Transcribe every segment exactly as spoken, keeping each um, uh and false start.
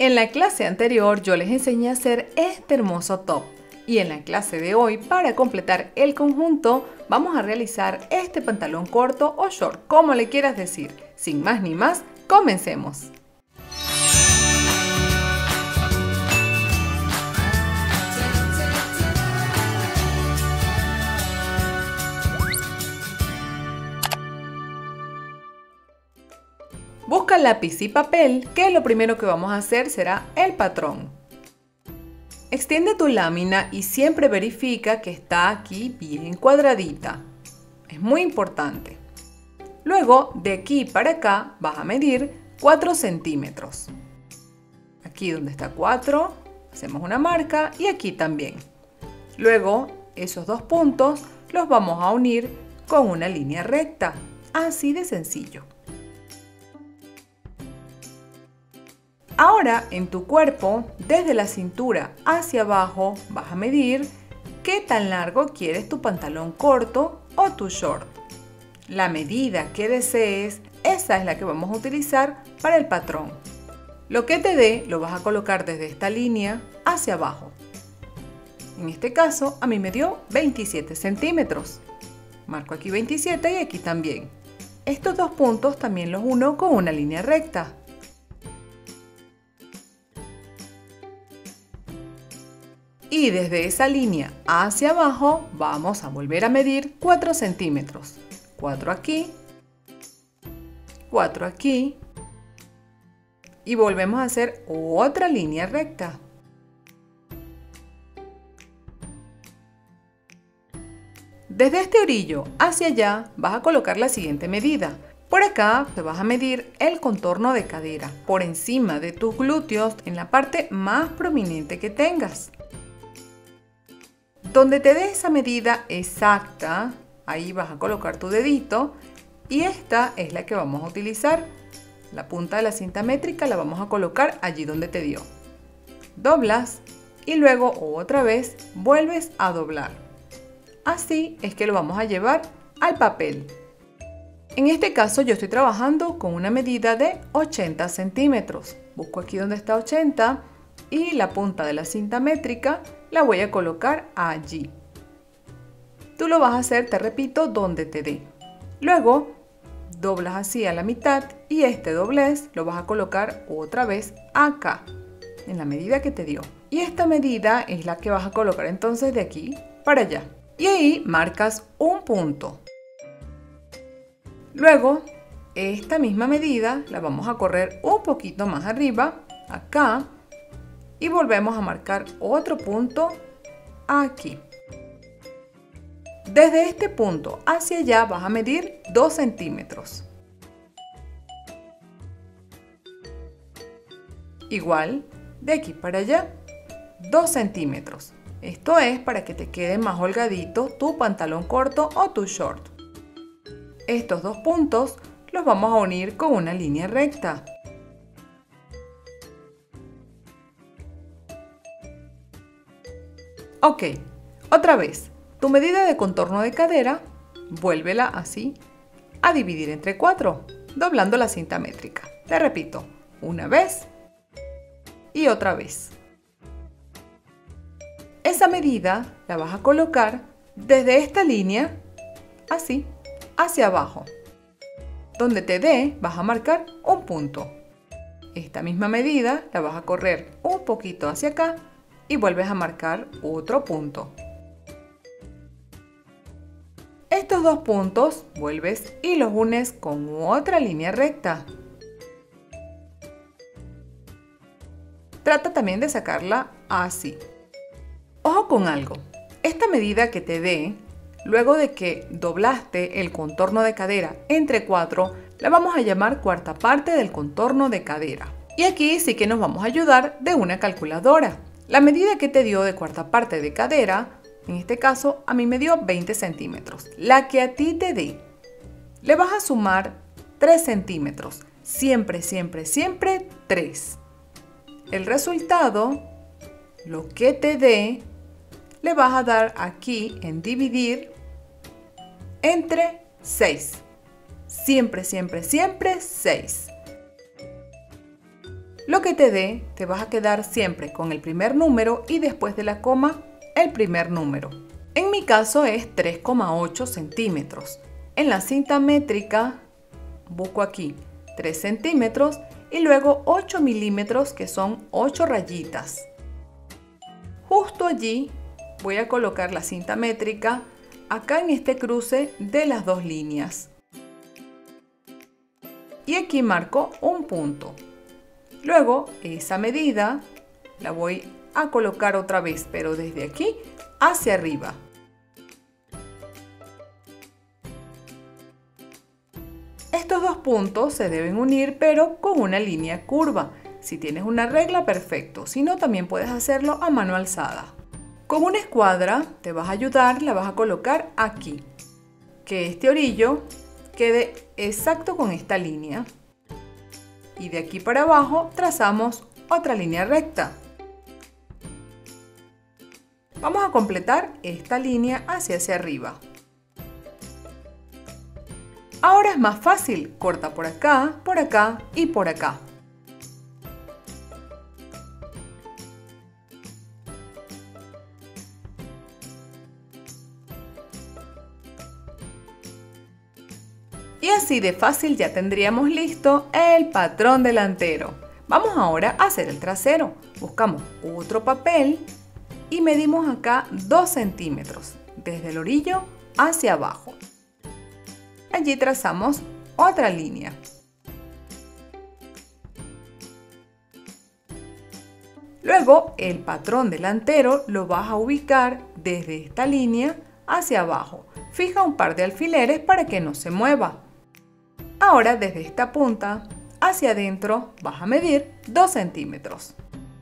En la clase anterior yo les enseñé a hacer este hermoso top y en la clase de hoy, para completar el conjunto, vamos a realizar este pantalón corto o short, como le quieras decir. Sin más ni más, comencemos. Busca lápiz y papel, que lo primero que vamos a hacer será el patrón. Extiende tu lámina y siempre verifica que está aquí bien cuadradita. Es muy importante. Luego, de aquí para acá, vas a medir cuatro centímetros. Aquí donde está cuatro, hacemos una marca y aquí también. Luego, esos dos puntos los vamos a unir con una línea recta. Así de sencillo. Ahora en tu cuerpo, desde la cintura hacia abajo, vas a medir qué tan largo quieres tu pantalón corto o tu short. La medida que desees, esa es la que vamos a utilizar para el patrón. Lo que te dé lo vas a colocar desde esta línea hacia abajo. En este caso a mí me dio veintisiete centímetros. Marco aquí veintisiete y aquí también. Estos dos puntos también los uno con una línea recta. Y desde esa línea hacia abajo vamos a volver a medir cuatro centímetros. cuatro aquí, cuatro aquí y volvemos a hacer otra línea recta. Desde este orillo hacia allá vas a colocar la siguiente medida. Por acá te vas a medir el contorno de cadera por encima de tus glúteos en la parte más prominente que tengas. Donde te dé esa medida exacta, ahí vas a colocar tu dedito y esta es la que vamos a utilizar. La punta de la cinta métrica la vamos a colocar allí donde te dio. Doblas y luego otra vez vuelves a doblar. Así es que lo vamos a llevar al papel. En este caso yo estoy trabajando con una medida de ochenta centímetros. Busco aquí donde está ochenta y la punta de la cinta métrica la voy a colocar allí. Tú lo vas a hacer, te repito, donde te dé. Luego doblas así a la mitad y este doblez lo vas a colocar otra vez acá, en la medida que te dio. Y esta medida es la que vas a colocar entonces de aquí para allá. Y ahí marcas un punto. Luego, esta misma medida la vamos a correr un poquito más arriba, acá, y volvemos a marcar otro punto aquí. Desde este punto hacia allá vas a medir dos centímetros. Igual, de aquí para allá, dos centímetros. Esto es para que te quede más holgadito tu pantalón corto o tu short. Estos dos puntos los vamos a unir con una línea recta. Ok, otra vez, tu medida de contorno de cadera, vuélvela así a dividir entre cuatro, doblando la cinta métrica. Te repito, una vez y otra vez. Esa medida la vas a colocar desde esta línea, así, hacia abajo. Donde te dé, vas a marcar un punto. Esta misma medida la vas a correr un poquito hacia acá y vuelves a marcar otro punto. Estos dos puntos vuelves y los unes con otra línea recta. Trata también de sacarla así. Ojo con algo, esta medida que te dé, luego de que doblaste el contorno de cadera entre cuatro, la vamos a llamar cuarta parte del contorno de cadera. Y aquí sí que nos vamos a ayudar de una calculadora. La medida que te dio de cuarta parte de cadera, en este caso a mí me dio veinte centímetros. La que a ti te dé, le vas a sumar tres centímetros. Siempre, siempre, siempre tres. El resultado, lo que te dé, le vas a dar aquí en dividir entre seis. Siempre, siempre, siempre seis. Lo que te dé, te vas a quedar siempre con el primer número y después de la coma, el primer número. En mi caso es tres coma ocho centímetros. En la cinta métrica busco aquí tres centímetros y luego ocho milímetros, que son ocho rayitas. Justo allí voy a colocar la cinta métrica acá en este cruce de las dos líneas. Y aquí marco un punto. Luego esa medida la voy a colocar otra vez, pero desde aquí hacia arriba. Estos dos puntos se deben unir, pero con una línea curva. Si tienes una regla, perfecto. Si no, también puedes hacerlo a mano alzada. Con una escuadra te vas a ayudar, la vas a colocar aquí. Que este orillo quede exacto con esta línea. Y de aquí para abajo trazamos otra línea recta. Vamos a completar esta línea hacia hacia arriba. Ahora es más fácil, corta por acá, por acá y por acá. Y así de fácil ya tendríamos listo el patrón delantero. Vamos ahora a hacer el trasero. Buscamos otro papel y medimos acá dos centímetros, desde el orillo hacia abajo. Allí trazamos otra línea. Luego el patrón delantero lo vas a ubicar desde esta línea hacia abajo. Fija un par de alfileres para que no se mueva. Ahora desde esta punta hacia adentro vas a medir dos centímetros.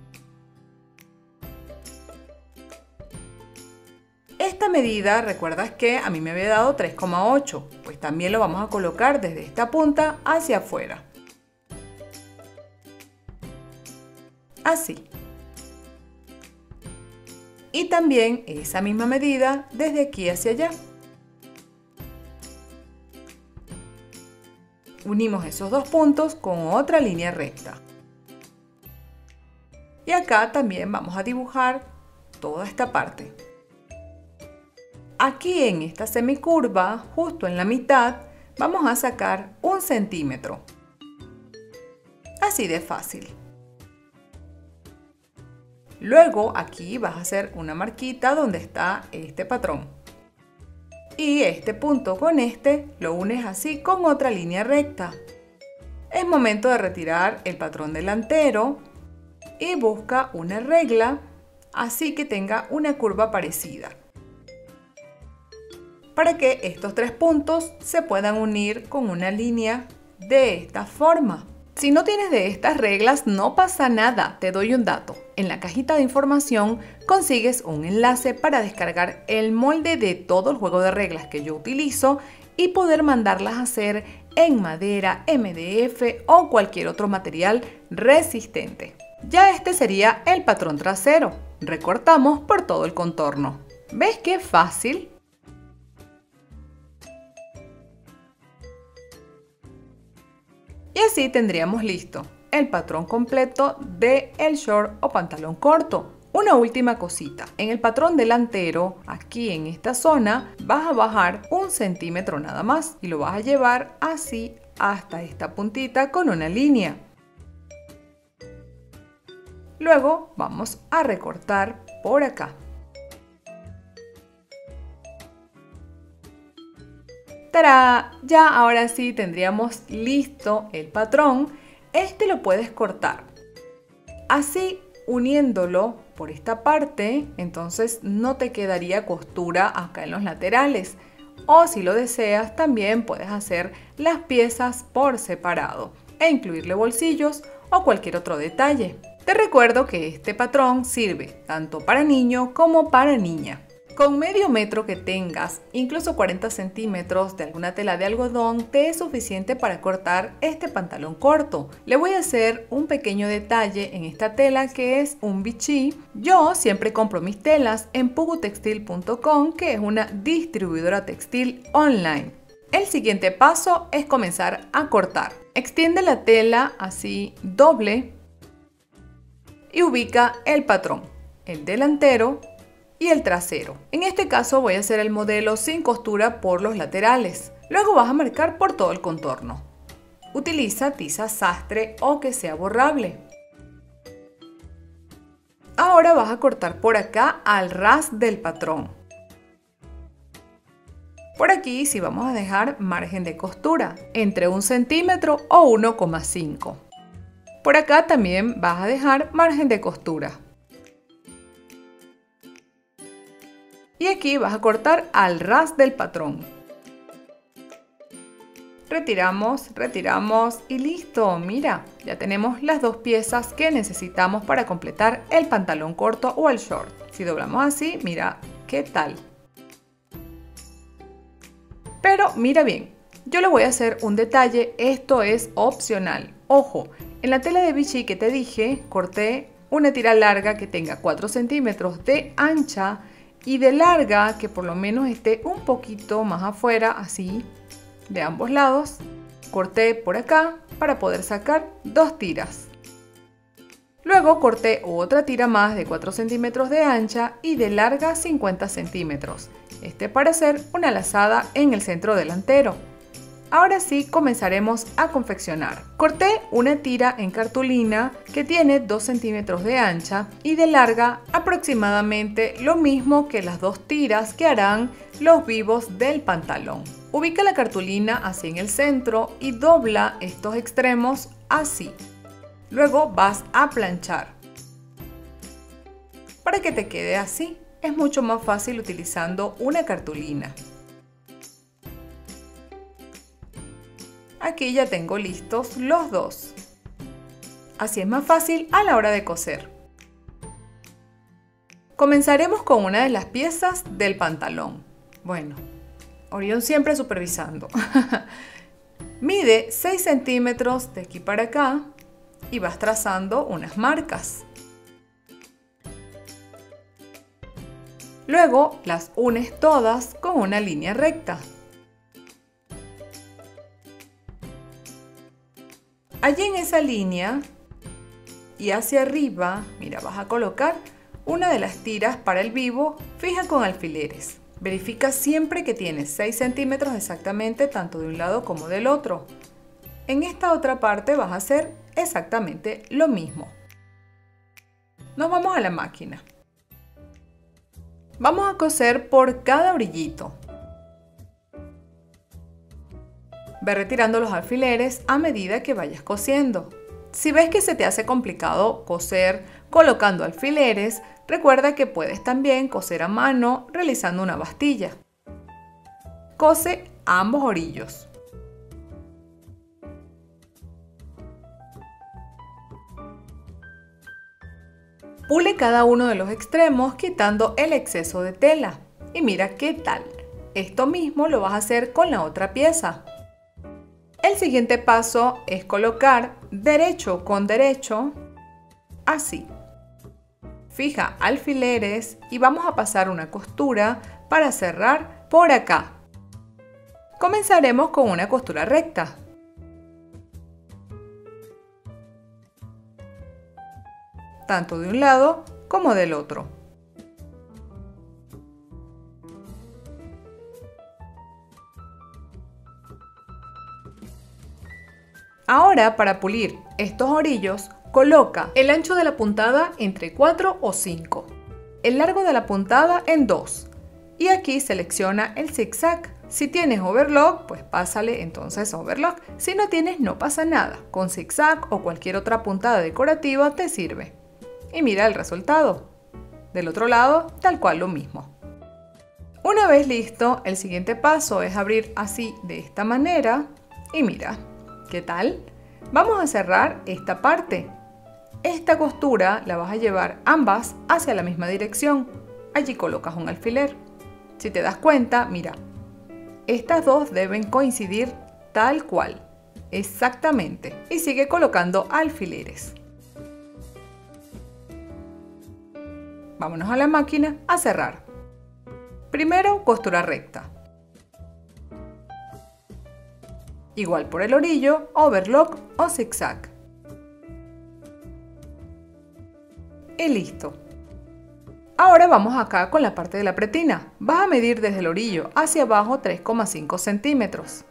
Esta medida, recuerdas que a mí me había dado tres coma ocho, pues también lo vamos a colocar desde esta punta hacia afuera. Así. Y también esa misma medida desde aquí hacia allá. Unimos esos dos puntos con otra línea recta. Y acá también vamos a dibujar toda esta parte. Aquí en esta semicurva, justo en la mitad, vamos a sacar un centímetro. Así de fácil. Luego aquí vas a hacer una marquita donde está este patrón. Y este punto con este lo unes así con otra línea recta. Es momento de retirar el patrón delantero y busca una regla así que tenga una curva parecida, para que estos tres puntos se puedan unir con una línea de esta forma. Si no tienes de estas reglas, no pasa nada, te doy un dato. En la cajita de información consigues un enlace para descargar el molde de todo el juego de reglas que yo utilizo y poder mandarlas a hacer en madera, M D F o cualquier otro material resistente. Ya este sería el patrón trasero. Recortamos por todo el contorno. ¿Ves qué fácil? Y así tendríamos listo el patrón completo de el short o pantalón corto. Una última cosita, en el patrón delantero, aquí en esta zona, vas a bajar un centímetro nada más y lo vas a llevar así hasta esta puntita con una línea. Luego vamos a recortar por acá. ¡Tará! Ya ahora sí tendríamos listo el patrón. Este lo puedes cortar así, uniéndolo por esta parte, entonces no te quedaría costura acá en los laterales. O si lo deseas, también puedes hacer las piezas por separado e incluirle bolsillos o cualquier otro detalle. Te recuerdo que este patrón sirve tanto para niño como para niña. Con medio metro que tengas, incluso cuarenta centímetros de alguna tela de algodón, te es suficiente para cortar este pantalón corto. Le voy a hacer un pequeño detalle en esta tela que es un bichí. Yo siempre compro mis telas en pugu textil punto com, que es una distribuidora textil online. El siguiente paso es comenzar a cortar. Extiende la tela así doble y ubica el patrón, el delantero y el trasero. En este caso voy a hacer el modelo sin costura por los laterales. Luego vas a marcar por todo el contorno. Utiliza tiza sastre o que sea borrable. Ahora vas a cortar por acá al ras del patrón. Por aquí sí vamos a dejar margen de costura, entre un centímetro o uno coma cinco. Por acá también vas a dejar margen de costura. Y aquí vas a cortar al ras del patrón. Retiramos, retiramos y listo. Mira, ya tenemos las dos piezas que necesitamos para completar el pantalón corto o el short. Si doblamos así, mira qué tal. Pero mira bien, yo le voy a hacer un detalle, esto es opcional. Ojo, en la tela de Vichy que te dije, corté una tira larga que tenga cuatro centímetros de ancha y de larga que por lo menos esté un poquito más afuera, así, de ambos lados. Corté por acá para poder sacar dos tiras. Luego corté otra tira más de cuatro centímetros de ancha y de larga cincuenta centímetros. Este para hacer una lazada en el centro delantero. Ahora sí comenzaremos a confeccionar. Corté una tira en cartulina que tiene dos centímetros de ancha y de larga aproximadamente lo mismo que las dos tiras que harán los vivos del pantalón. Ubica la cartulina así en el centro y dobla estos extremos así. Luego vas a planchar para que te quede así. Es mucho más fácil utilizando una cartulina. Aquí ya tengo listos los dos. Así es más fácil a la hora de coser. Comenzaremos con una de las piezas del pantalón. Bueno, Orión siempre supervisando. Mide seis centímetros de aquí para acá y vas trazando unas marcas. Luego las unes todas con una línea recta. Allí en esa línea y hacia arriba, mira, vas a colocar una de las tiras para el vivo fija con alfileres. Verifica siempre que tienes seis centímetros exactamente tanto de un lado como del otro. En esta otra parte vas a hacer exactamente lo mismo. Nos vamos a la máquina. Vamos a coser por cada orillito. Ve retirando los alfileres a medida que vayas cosiendo. Si ves que se te hace complicado coser colocando alfileres, recuerda que puedes también coser a mano realizando una bastilla. Cose ambos orillos. Pule cada uno de los extremos quitando el exceso de tela. Y mira qué tal. Esto mismo lo vas a hacer con la otra pieza. El siguiente paso es colocar derecho con derecho, así. Fija alfileres y vamos a pasar una costura para cerrar por acá. Comenzaremos con una costura recta. Tanto de un lado como del otro. Ahora, para pulir estos orillos, coloca el ancho de la puntada entre cuatro o cinco, el largo de la puntada en dos y aquí selecciona el zigzag. Si tienes overlock, pues pásale entonces overlock. Si no tienes, no pasa nada. Con zigzag o cualquier otra puntada decorativa te sirve. Y mira el resultado. Del otro lado, tal cual lo mismo. Una vez listo, el siguiente paso es abrir así de esta manera y mira, ¿qué tal? Vamos a cerrar esta parte. Esta costura la vas a llevar ambas hacia la misma dirección. Allí colocas un alfiler. Si te das cuenta, mira, estas dos deben coincidir tal cual, exactamente. Y sigue colocando alfileres. Vámonos a la máquina a cerrar. Primero, costura recta. Igual por el orillo, overlock o zigzag. y listo. Ahora vamos acá con la parte de la pretina. Vas a medir desde el orillo hacia abajo tres coma cinco centímetros.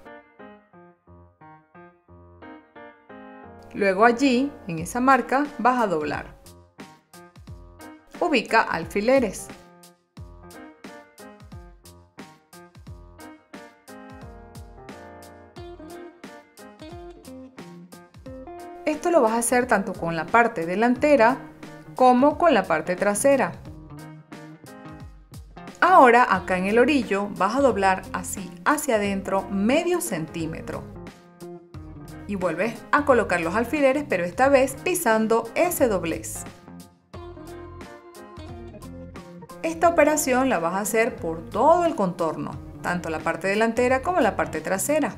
Luego allí, en esa marca, vas a doblar. Ubica alfileres. Esto lo vas a hacer tanto con la parte delantera como con la parte trasera. Ahora acá en el orillo vas a doblar así hacia adentro medio centímetro. Y vuelves a colocar los alfileres, pero esta vez pisando ese doblez. Esta operación la vas a hacer por todo el contorno, tanto la parte delantera como la parte trasera.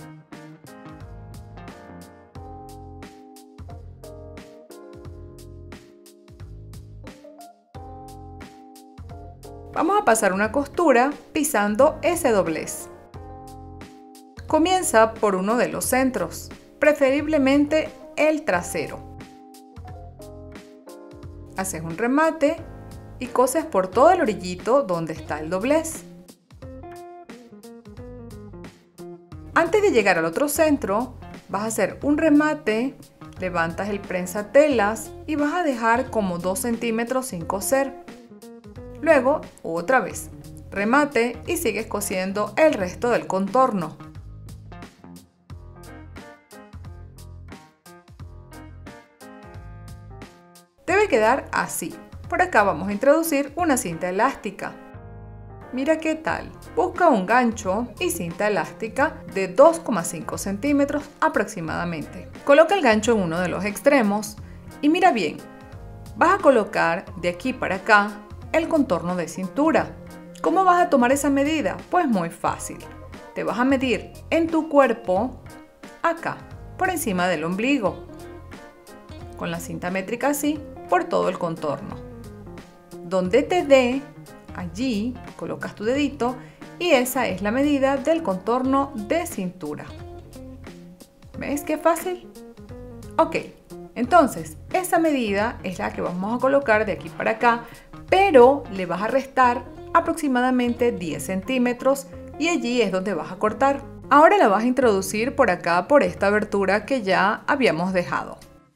Vamos a pasar una costura pisando ese doblez. Comienza por uno de los centros, preferiblemente el trasero. Haces un remate y coses por todo el orillito donde está el doblez. Antes de llegar al otro centro, vas a hacer un remate, levantas el prensatelas y vas a dejar como dos centímetros sin coser. Luego, otra vez, remate y sigues cosiendo el resto del contorno. Debe quedar así. Por acá vamos a introducir una cinta elástica. Mira qué tal. Busca un gancho y cinta elástica de dos coma cinco centímetros aproximadamente. Coloca el gancho en uno de los extremos y mira bien. Vas a colocar de aquí para acá el contorno de cintura. ¿Cómo vas a tomar esa medida? Pues muy fácil. Te vas a medir en tu cuerpo acá, por encima del ombligo. Con la cinta métrica así, por todo el contorno. Donde te dé, allí colocas tu dedito y esa es la medida del contorno de cintura. ¿Ves qué fácil? Ok, entonces esa medida es la que vamos a colocar de aquí para acá, pero le vas a restar aproximadamente diez centímetros y allí es donde vas a cortar. Ahora la vas a introducir por acá, por esta abertura que ya habíamos dejado.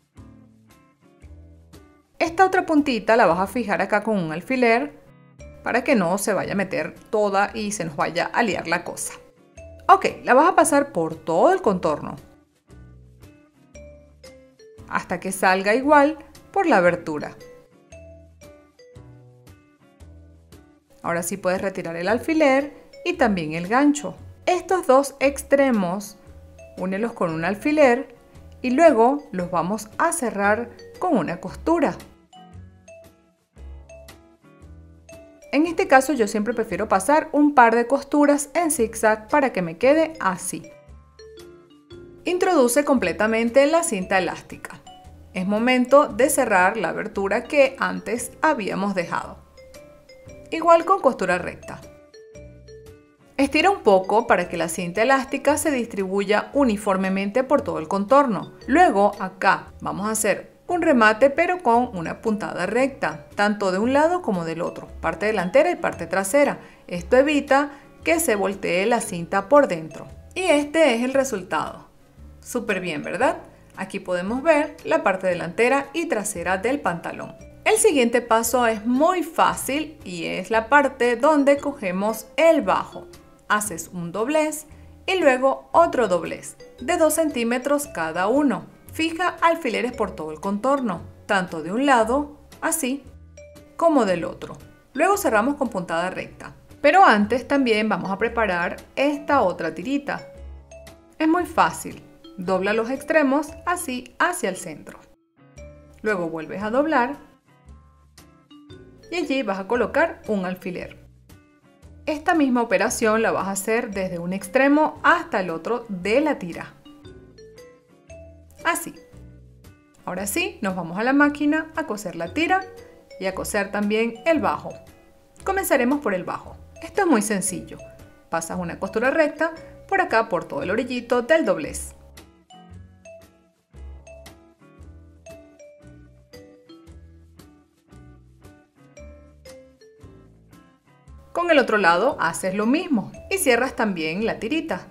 Esta otra puntita la vas a fijar acá con un alfiler para que no se vaya a meter toda y se nos vaya a liar la cosa. Ok, la vas a pasar por todo el contorno hasta que salga igual por la abertura. Ahora sí puedes retirar el alfiler y también el gancho. Estos dos extremos, únelos con un alfiler y luego los vamos a cerrar con una costura. En este caso yo siempre prefiero pasar un par de costuras en zigzag para que me quede así. Introduce completamente la cinta elástica. Es momento de cerrar la abertura que antes habíamos dejado. Igual con costura recta. Estira un poco para que la cinta elástica se distribuya uniformemente por todo el contorno. Luego acá vamos a hacer un remate pero con una puntada recta, tanto de un lado como del otro, parte delantera y parte trasera. Esto evita que se voltee la cinta por dentro. Y este es el resultado. Súper bien, ¿verdad? Aquí podemos ver la parte delantera y trasera del pantalón. El siguiente paso es muy fácil y es la parte donde cogemos el bajo. Haces un doblez y luego otro doblez de dos centímetros cada uno. Fija alfileres por todo el contorno, tanto de un lado, así, como del otro. Luego cerramos con puntada recta. Pero antes también vamos a preparar esta otra tirita. Es muy fácil. Dobla los extremos así hacia el centro. Luego vuelves a doblar y allí vas a colocar un alfiler. Esta misma operación la vas a hacer desde un extremo hasta el otro de la tira. Así. Ahora sí, nos vamos a la máquina a coser la tira y a coser también el bajo. Comenzaremos por el bajo. Esto es muy sencillo. Pasas una costura recta por acá por todo el orillito del doblez. Con el otro lado haces lo mismo y cierras también la tirita.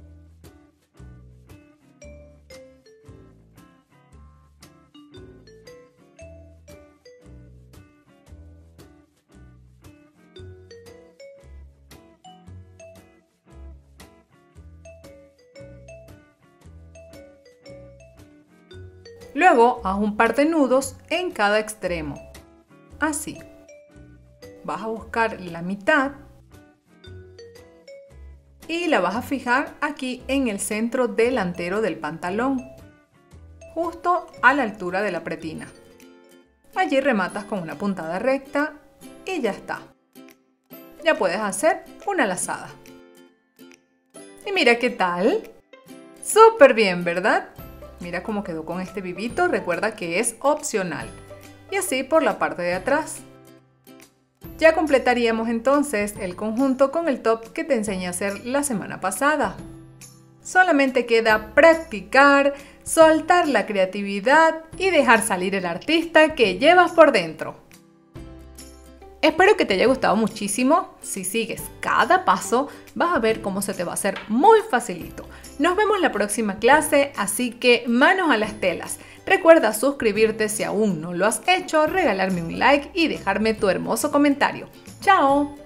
Luego haz un par de nudos en cada extremo, así. Vas a buscar la mitad y la vas a fijar aquí en el centro delantero del pantalón, justo a la altura de la pretina. Allí rematas con una puntada recta y ya está. Ya puedes hacer una lazada. Y mira qué tal. ¡Súper bien!, ¿verdad? Mira cómo quedó con este vivito, recuerda que es opcional. Y así por la parte de atrás. Ya completaríamos entonces el conjunto con el top que te enseñé a hacer la semana pasada. Solamente queda practicar, soltar la creatividad y dejar salir el artista que llevas por dentro. Espero que te haya gustado muchísimo. Si sigues cada paso, vas a ver cómo se te va a hacer muy facilito. Nos vemos en la próxima clase, así que manos a las telas. Recuerda suscribirte si aún no lo has hecho, regalarme un like y dejarme tu hermoso comentario. ¡Chao!